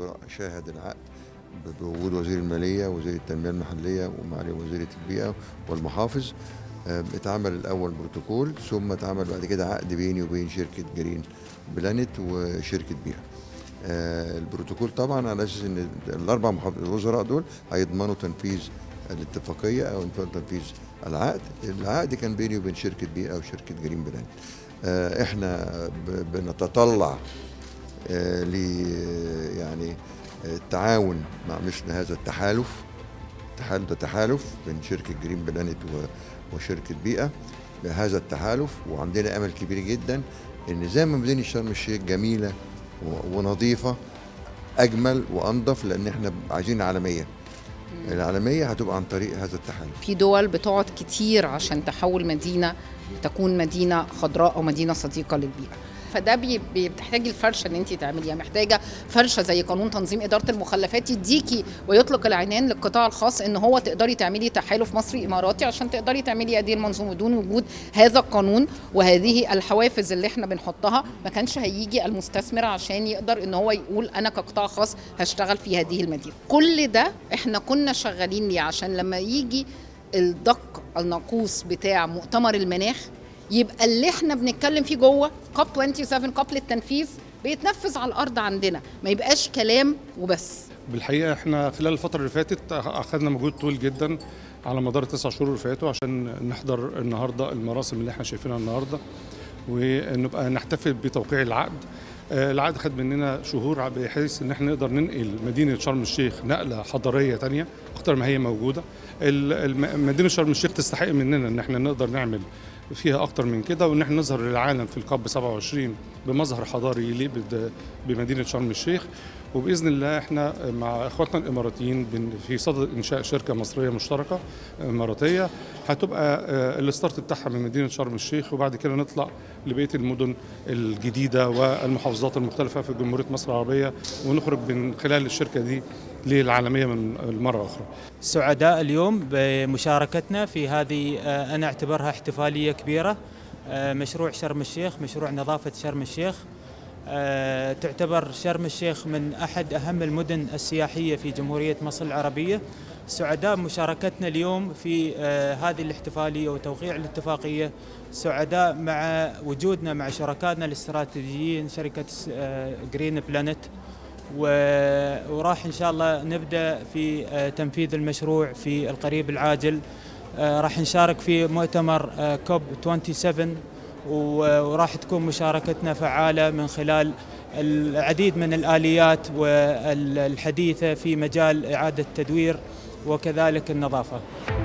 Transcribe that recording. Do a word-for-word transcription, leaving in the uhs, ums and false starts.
الوزراء شاهد العقد بوجود وزير المالية ووزير التنمية المحلية ومعالي وزيرة البيئة والمحافظ. اتعمل الأول بروتوكول، ثم اتعمل بعد كده عقد بيني وبين شركة جرين بلانت وشركة بيئة. البروتوكول طبعا على أساس إن الأربع الوزراء دول هيضمنوا تنفيذ الاتفاقية أو تنفيذ العقد. العقد كان بيني وبين شركة بيئة وشركة جرين بلانت. احنا بنتطلع ل يعني التعاون مع مثل هذا التحالف. التحالف ده تحالف بين شركة جرين بلانت وشركة بيئة. هذا التحالف وعندنا أمل كبير جدا إن زي ما مدينة شرم الشيخ جميلة ونظيفة أجمل وأنظف، لأن احنا عايزين عالمية. العالمية هتبقى عن طريق هذا التحالف. في دول بتقعد كتير عشان تحول مدينة تكون مدينة خضراء أو مدينة صديقة للبيئة، فده بي بتحتاجي الفرشه ان انت تعمليها، محتاجه فرشه زي قانون تنظيم اداره المخلفات يديكي ويطلق العنان للقطاع الخاص ان هو تقدري تعملي تحالف مصري اماراتي عشان تقدري تعملي هذه المنظومه. بدون وجود هذا القانون وهذه الحوافز اللي احنا بنحطها ما كانش هيجي المستثمر عشان يقدر ان هو يقول انا كقطاع خاص هشتغل في هذه المدينه. كل ده احنا كنا شغالين ليه عشان لما يجي الدق الناقوس بتاع مؤتمر المناخ يبقى اللي احنا بنتكلم فيه جوه كوب سبعة وعشرين قبل التنفيذ بيتنفذ على الارض عندنا، ما يبقاش كلام وبس. بالحقيقه احنا خلال الفتره اللي فاتت اخذنا مجهود طويل جدا على مدار التسع شهور اللي فاتوا عشان نحضر النهارده المراسم اللي احنا شايفينها النهارده ونبقى نحتفل بتوقيع العقد. العقد خد مننا شهور بحيث ان احنا نقدر ننقل مدينه شرم الشيخ نقله حضاريه ثانيه اكتر ما هي موجوده. مدينه شرم الشيخ تستحق مننا ان احنا نقدر نعمل فيها اكتر من كده، وان احنا نظهر للعالم في الكوب سبعة وعشرين بمظهر حضاري يليق بمدينه شرم الشيخ. وباذن الله احنا مع اخواتنا الاماراتيين في صدد انشاء شركه مصريه مشتركه اماراتيه هتبقى الستارت بتاعها من مدينه شرم الشيخ، وبعد كده نطلع لبقيه المدن الجديده والمحافظات المختلفه في جمهوريه مصر العربيه، ونخرج من خلال الشركه دي للعالميه من مرة أخرى. سعداء اليوم بمشاركتنا في هذه أنا أعتبرها احتفالية كبيرة. مشروع شرم الشيخ، مشروع نظافة شرم الشيخ. تعتبر شرم الشيخ من أحد أهم المدن السياحية في جمهورية مصر العربية. سعداء مشاركتنا اليوم في هذه الاحتفالية وتوقيع الاتفاقية. سعداء مع وجودنا مع شركائنا الاستراتيجيين شركة جرين بلانت، وراح إن شاء الله نبدأ في تنفيذ المشروع في القريب العاجل. راح نشارك في مؤتمر كوب سبعة وعشرين، وراح تكون مشاركتنا فعالة من خلال العديد من الآليات والحديثة في مجال إعادة التدوير وكذلك النظافة.